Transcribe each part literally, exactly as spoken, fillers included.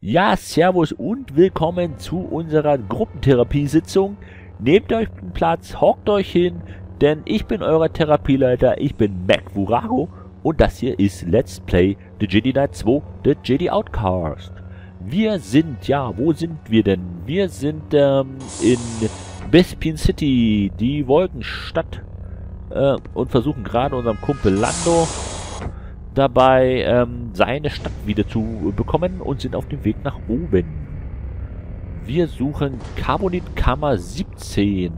Ja, servus und willkommen zu unserer Gruppentherapiesitzung. Nehmt euch einen Platz, hockt euch hin, denn ich bin euer Therapieleiter, ich bin MacVurago und das hier ist Let's Play The Jedi Knight zwei, The Jedi Outcast. Wir sind, ja, wo sind wir denn? Wir sind ähm, in Bespin City, die Wolkenstadt, äh, und versuchen gerade unserem Kumpel Lando dabei, ähm, seine Stadt wieder zu bekommen und sind auf dem Weg nach oben. Wir suchen Carbonitkammer siebzehn.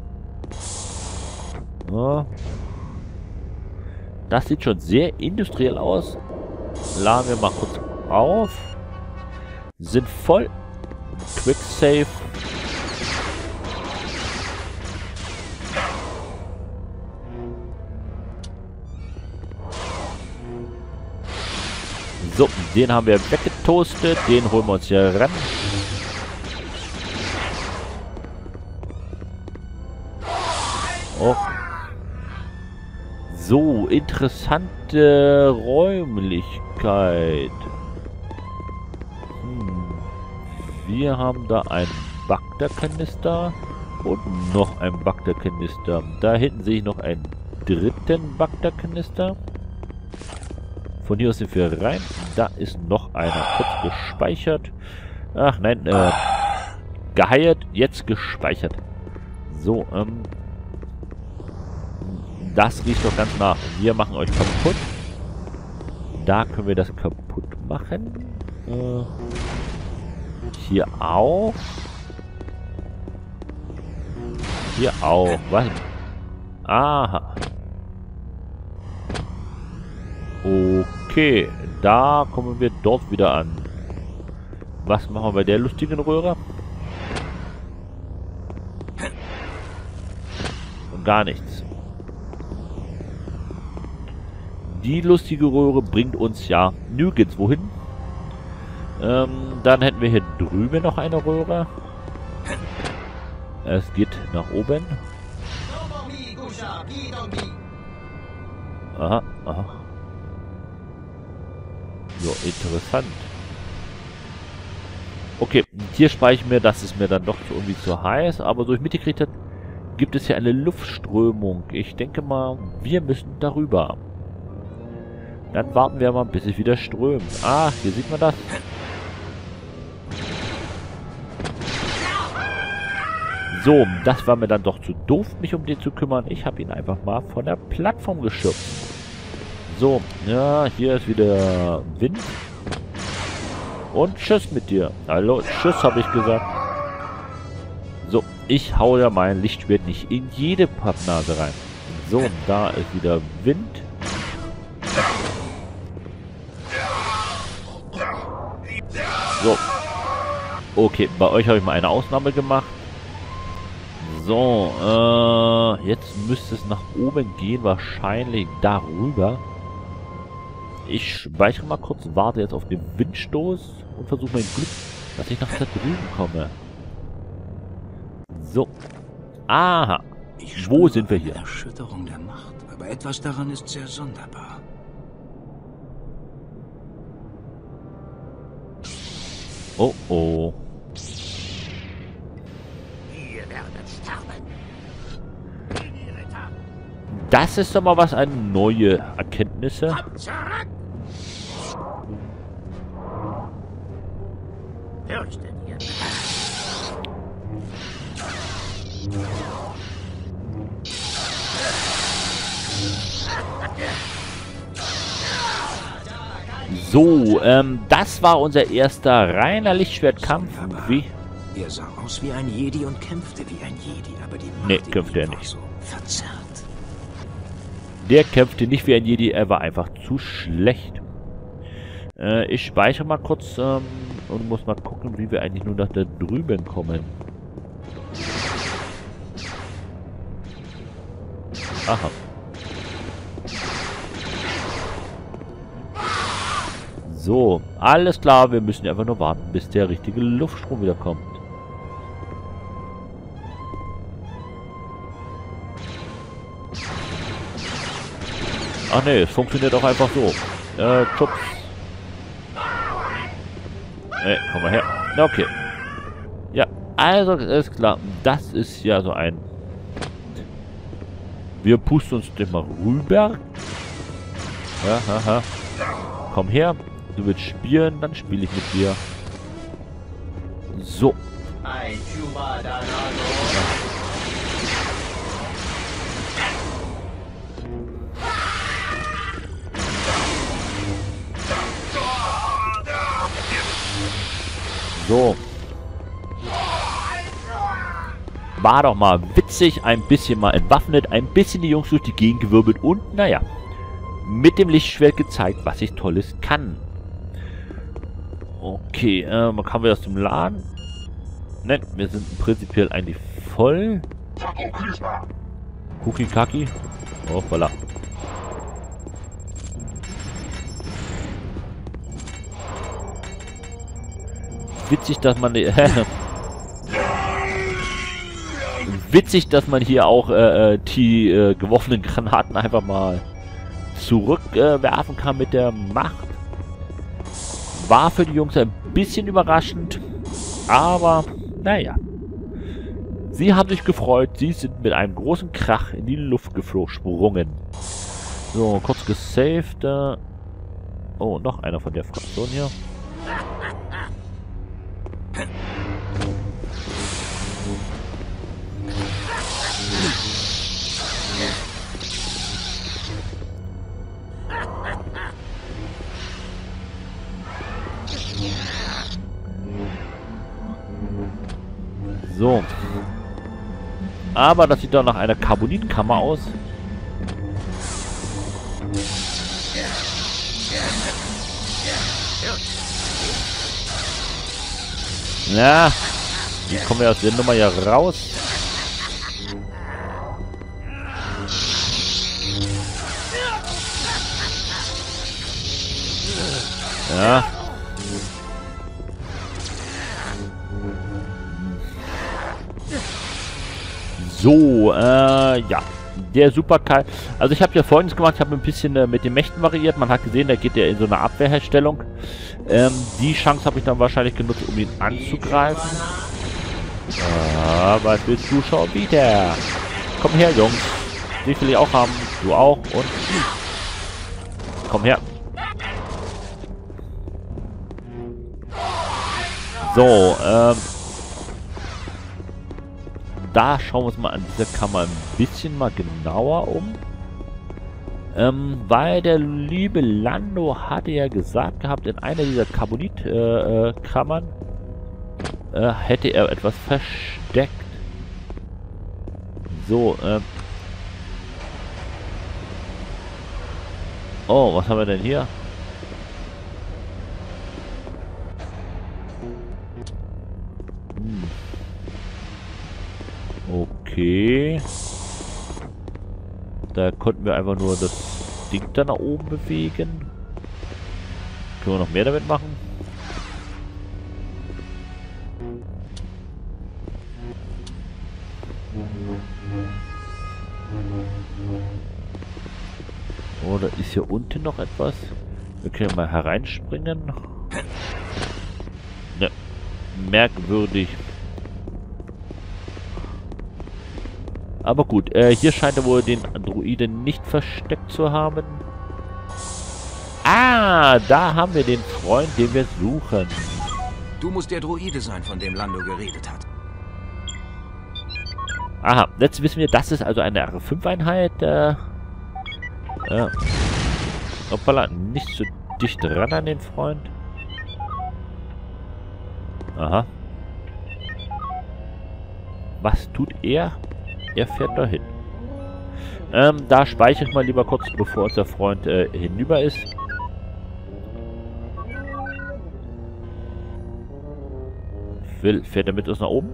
Ja. Das sieht schon sehr industriell aus. Laden wir mal kurz auf. Sind voll. Quick Save. So, den haben wir weggetoastet. Den holen wir uns hier ran. Oh. So, interessante Räumlichkeit. Hm. Wir haben da einen Bagdad-Kanister und noch einen Bagdad-Kanister. Da hinten sehe ich noch einen dritten Bagdad-Kanister. Von hier aus sind wir rein. Da ist noch einer kurz gespeichert. Ach nein, äh, geheiert, jetzt gespeichert. So, ähm, das riecht doch ganz nach. Wir machen euch kaputt. Da können wir das kaputt machen. Äh, hier auch. Hier auch. Was? Aha. Okay, da kommen wir dort wieder an. Was machen wir bei der lustigen Röhre? Und gar nichts. Die lustige Röhre bringt uns ja nirgends wohin. Ähm, dann hätten wir hier drüben noch eine Röhre. Es geht nach oben. Aha, aha. So, interessant. Okay, hier speichere ich mir, das ist mir dann doch irgendwie zu heiß, aber so ich mitgekriegt habe, gibt es hier eine Luftströmung. Ich denke mal, wir müssen darüber. Dann warten wir mal, bis es wieder strömt. Ah, hier sieht man das. So, das war mir dann doch zu doof, mich um den zu kümmern. Ich habe ihn einfach mal von der Plattform geschubst. So, ja, hier ist wieder Wind. Und tschüss mit dir. Hallo, tschüss habe ich gesagt. So, ich hau ja mein Lichtschwert nicht in jede Pappnase rein. So, da ist wieder Wind. So. Okay, bei euch habe ich mal eine Ausnahme gemacht. So, äh, jetzt müsste es nach oben gehen, wahrscheinlich darüber. Ich speichere mal kurz, warte jetzt auf den Windstoß und versuche mein Glück, dass ich nach da drüben komme. So. Aha. Ich Wo sind wir hier? Eine Erschütterung der Macht, aber etwas daran ist sehr sonderbar. Oh oh. Ihr werdet sterben. Das ist doch mal was, eine neue Erkenntnisse. Fürchtet ihr. So, ähm, das war unser erster reiner Lichtschwertkampf. Wie? Er sah aus wie ein Jedi und kämpfte wie ein Jedi, aber die Macht Nee, in kämpfte ihm er war nicht. so verzerrt. Der kämpfte nicht wie ein Jedi, er war einfach zu schlecht. Äh, ich speichere mal kurz ähm, und muss mal gucken, wie wir eigentlich nur nach da drüben kommen. Aha. So, alles klar, wir müssen einfach nur warten, bis der richtige Luftstrom wieder kommt. Ach nee, es funktioniert auch einfach so. Äh, Chups. Ey, komm mal her. Okay. Ja, also ist klar. Das ist ja so ein... Wir pusten uns den mal rüber. Ja, haha. Komm her. Du willst spielen, dann spiele ich mit dir. So. So. War doch mal witzig, ein bisschen mal entwaffnet, ein bisschen die Jungs durch die Gegend gewirbelt und, naja, mit dem Lichtschwert gezeigt, was ich Tolles kann. Okay, äh, man kann wir aus dem Laden? Nein, wir sind prinzipiell eigentlich voll. Cookie Kaki. Oh, voilà. Witzig, dass man die... Witzig, dass man hier auch äh, die äh, geworfenen Granaten einfach mal zurückwerfen äh, kann mit der Macht. War für die Jungs ein bisschen überraschend, aber naja. Sie haben sich gefreut, sie sind mit einem großen Krach in die Luft gesprungen. So, kurz gesaved. Äh oh, noch einer von der Fraktion hier. So. Aber das sieht doch nach einer Carbonitkammer aus. Ja. Wie kommen wir aus der Nummer ja raus? Ja. So, äh, ja. Der Superkal. Also ich habe ja Folgendes gemacht, ich habe ein bisschen äh, mit den Mächten variiert. Man hat gesehen, da geht er in so eine Abwehrherstellung. Ähm, die Chance habe ich dann wahrscheinlich genutzt, um ihn anzugreifen. Ah, was willst du schon wieder? Komm her, Jungs. Die will ich auch haben. Du auch. Und komm her. So, ähm. Da schauen wir uns mal an dieser Kammer ein bisschen mal genauer um. Ähm, weil der liebe Lando hatte ja gesagt gehabt, in einer dieser Carbonit-Kammern äh, äh, hätte er etwas versteckt. So, ähm. Oh, was haben wir denn hier? Hm. Okay. Da konnten wir einfach nur das Ding da nach oben bewegen. Können wir noch mehr damit machen? Oder ist hier unten noch etwas? Wir können mal hereinspringen. Ne, merkwürdig. Aber gut, äh, hier scheint er wohl den Androiden nicht versteckt zu haben. Ah, da haben wir den Freund, den wir suchen. Du musst der Droide sein, von dem Lando geredet hat. Aha, jetzt wissen wir, das ist also eine R fünf Einheit. Äh, ja. Hoppala, nicht so dicht ran an den Freund. Aha. Was tut er? Er fährt dahin. Ähm, da speichere ich mal lieber kurz, bevor unser Freund äh, hinüber ist. Will, fährt er mit uns nach oben?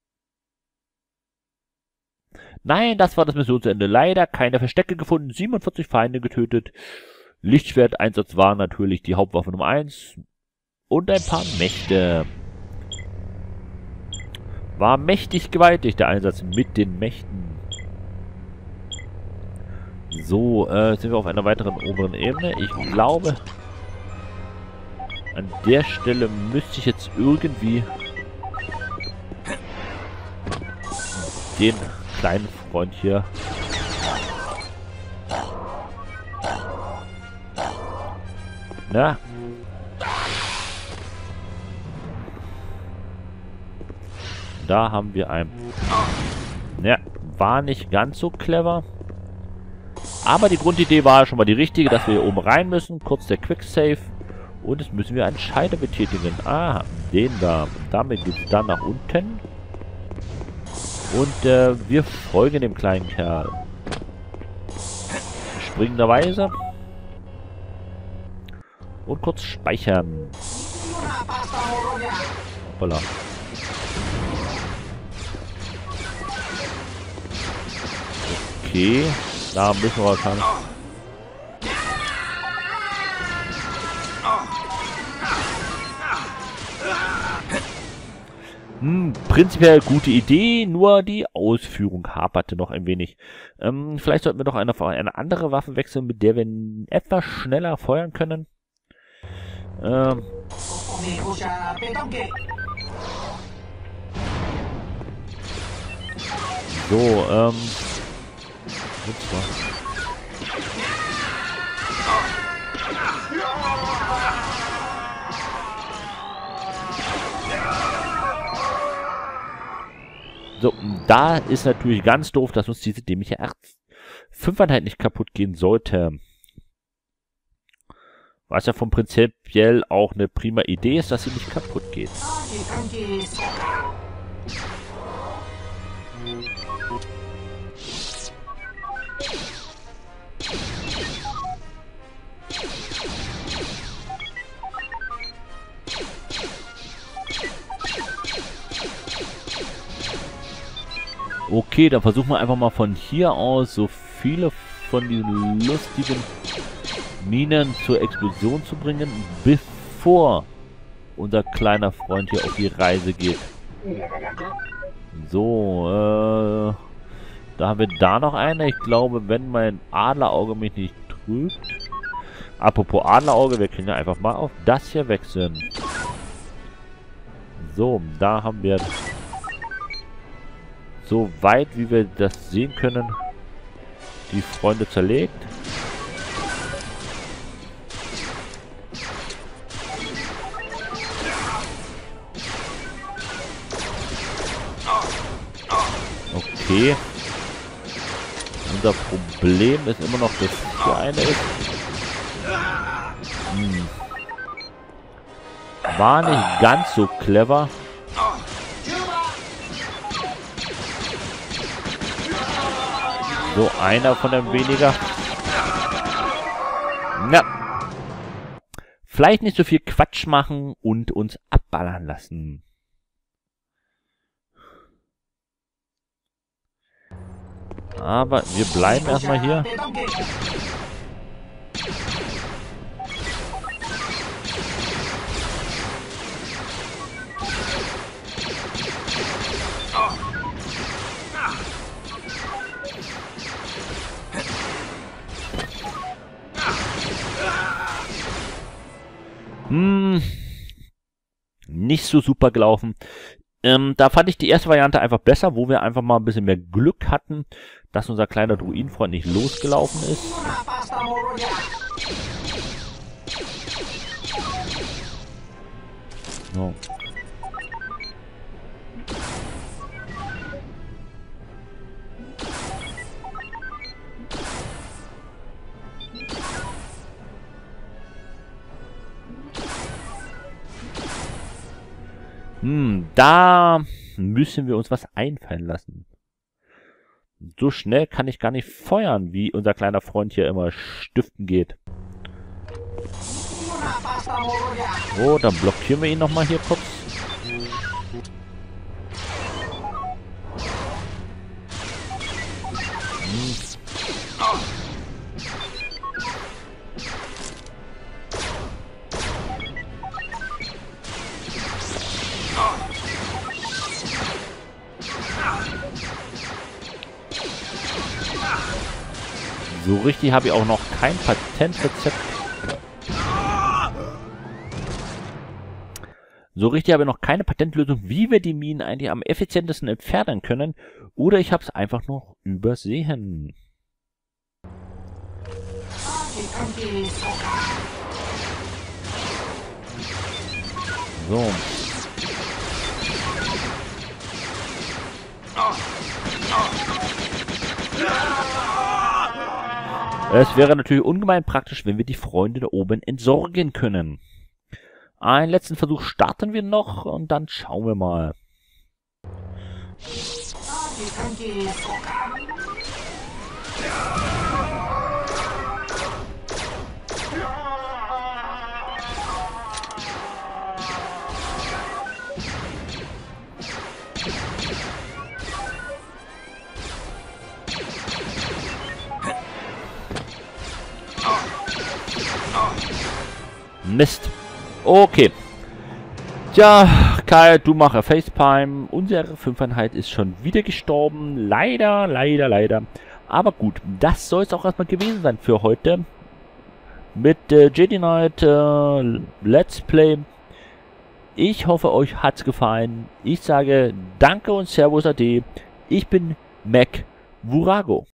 Nein, das war das Missionsende. Leider keine Verstecke gefunden, siebenundvierzig Feinde getötet. Lichtschwert-Einsatz war natürlich die Hauptwaffe Nummer eins. Und ein paar Mächte. War mächtig gewaltig, der Einsatz mit den Mächten. So, äh, sind wir auf einer weiteren oberen Ebene. Ich glaube... An der Stelle müsste ich jetzt irgendwie den kleinen Freund hier na da haben wir einen. Ja, war nicht ganz so clever. Aber die Grundidee war schon mal die richtige, dass wir hier oben rein müssen. Kurz der Quick Save. Und jetzt müssen wir einen Schalter betätigen. Ah, den da. Damit geht es dann nach unten. Und äh, wir folgen dem kleinen Kerl. Springenderweise. Und kurz speichern. Hoppala. Okay. Da müssen wir wahrscheinlich... Hm, prinzipiell gute Idee, nur die Ausführung haperte noch ein wenig. Ähm, vielleicht sollten wir doch eine, eine andere Waffe wechseln, mit der wir etwas schneller feuern können. Ähm... So, ähm... Ups, was? So, da ist natürlich ganz doof, dass uns diese dämliche R fünf-Einheit nicht kaputt gehen sollte. Was ja vom prinzipiell auch eine prima Idee ist, dass sie nicht kaputt geht. Okay, dann versuchen wir einfach mal von hier aus so viele von diesen lustigen Minen zur Explosion zu bringen, bevor unser kleiner Freund hier auf die Reise geht. So, äh, da haben wir da noch eine. Ich glaube, wenn mein Adlerauge mich nicht trügt. Apropos Adlerauge, wir können ja einfach mal auf das hier wechseln. So, da haben wir... So weit, wie wir das sehen können, die Freunde zerlegt. Okay. Unser Problem ist immer noch, dass hier eine ist. Hm. War nicht ganz so clever. So, einer von dem weniger. Ja. Vielleicht nicht so viel Quatsch machen und uns abballern lassen. Aber wir bleiben erstmal hier. Hm, nicht so super gelaufen. Ähm, da fand ich die erste Variante einfach besser, wo wir einfach mal ein bisschen mehr Glück hatten, dass unser kleiner Druidenfreund nicht losgelaufen ist. So. Hm, da müssen wir uns was einfallen lassen. So schnell kann ich gar nicht feuern, wie unser kleiner Freund hier immer stiften geht. So, dann blockieren wir ihn nochmal hier kurz. Hm. So richtig habe ich auch noch kein Patentrezept. So richtig habe ich noch keine Patentlösung, wie wir die Minen eigentlich am effizientesten entfernen können. Oder ich habe es einfach noch übersehen. So. Es wäre natürlich ungemein praktisch, wenn wir die Freunde da oben entsorgen können. Einen letzten Versuch starten wir noch und dann schauen wir mal. Mist. Okay. Tja, Kai, du machst Facepalm. Unsere Fünfeinheit ist schon wieder gestorben. Leider, leider, leider. Aber gut, das soll es auch erstmal gewesen sein für heute. Mit äh, Jedi Knight äh, Let's Play. Ich hoffe, euch hat's gefallen. Ich sage Danke und Servus Ade. Ich bin Mac Vurago.